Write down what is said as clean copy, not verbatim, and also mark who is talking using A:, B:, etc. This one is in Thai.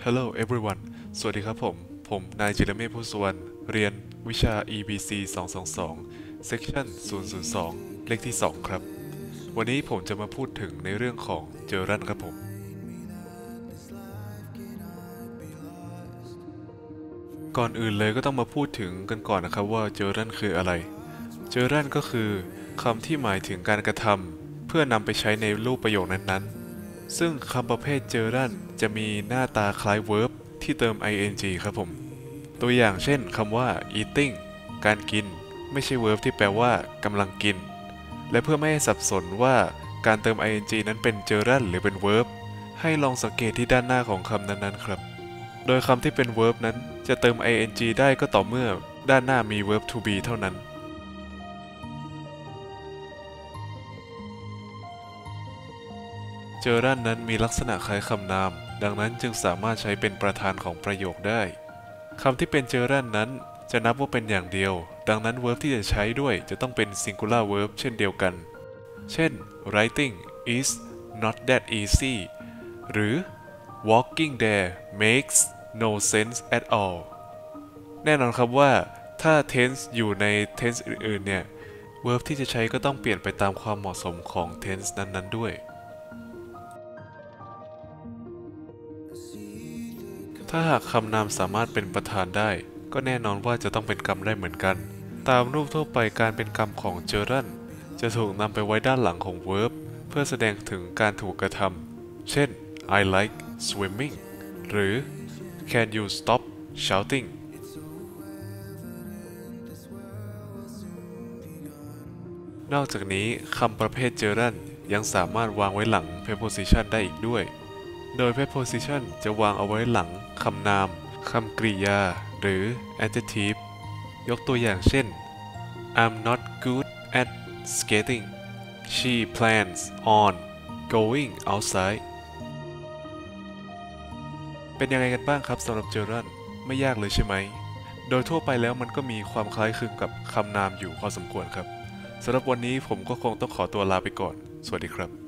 A: Hello everyone สวัสดีครับผมนายจิรเมฆ ผู้สุวรรณเรียนวิชา EBC 222 Section 002 เลขที่ 2 ครับ วันนี้ผมจะมาพูดถึงในเรื่องของเจอรันครับผม ก่อนอื่นเลยก็ต้องมาพูดถึงกันก่อนนะครับว่าเจอรันคืออะไร เจอรันก็คือคำที่หมายถึงการกระทำเพื่อนำไปใช้ในรูปประโยคนั้นๆ ซึ่งคำประเภทเจอรันจะมีหน้าตาคล้าย verb ที่เติม ing ครับผม ตัวอย่างเช่นคำว่า eating การกินไม่ใช่ verb ที่แปลว่ากำลังกิน และเพื่อไม่ให้สับสนว่าการเติม ing นั้นเป็นเจอรันหรือเป็น verb ให้ลองสังเกตที่ด้านหน้าของคำนั้นๆครับ โดยคำที่เป็น verb นั้นจะเติม ing ได้ก็ต่อเมื่อด้านหน้ามี verb to be เท่านั้น เจอรันนั้นมีลักษณะคล้ายคำนาม ดังนั้นจึงสามารถใช้เป็นประธานของประโยคได้ คำที่เป็นเจอรันนั้นจะนับว่าเป็นอย่างเดียว ดังนั้น verb ที่จะใช้ด้วยจะต้องเป็น singular verb เช่นเดียวกัน เช่น writing is not that easy หรือ walking there makes no sense at all แน่นอนครับว่าถ้า tense อยู่ใน tense อื่นๆเนี่ย verb ที่จะใช้ก็ต้องเปลี่ยนไปตามความเหมาะสมของ tense นั้นๆด้วยถ้าหากคำนามสามารถเป็นประธานได้ก็แน่นอนว่าจะต้องเป็นกรรมได้เหมือนกันตามรูปทั่วไปการเป็นกรรมของเจอรันจะถูกนำไปไว้ด้านหลังของ verb เพื่อแสดงถึงการถูกกระทำเช่น I like swimming หรือ Can you stop shouting นอกจากนี้คำประเภทเจอรันยังสามารถวางไว้หลัง preposition ได้อีกด้วยโดย preposition จะวางเอาไว้หลังคำนามคำกริยาหรือ adjective ยกตัวอย่างเช่น I'm not good at skating she plans on going outside เป็นยังไงกันบ้างครับสำหรับเจอรันไม่ยากเลยใช่ไหมโดยทั่วไปแล้วมันก็มีความคล้ายคลึงกับคำนามอยู่พอสมควรครับสำหรับวันนี้ผมก็คงต้องขอตัวลาไปก่อนสวัสดีครับ